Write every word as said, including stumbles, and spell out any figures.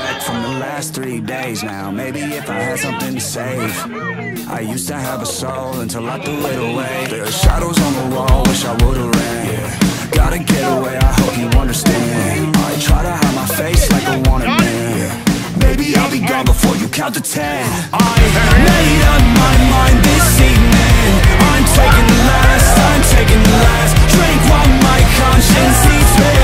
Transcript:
wreck from the last three days now. Maybe if I had something to save. I used to have a soul until I threw it away. There are shadows on the wall, wish I would've ran, yeah. Gotta get away, I hope you understand. I try to hide my face like a wanted man, yeah. Maybe I'll be gone before you count to ten. I made up my mind this evening. I'm taking the last, I'm taking the last drink while my conscience eats me.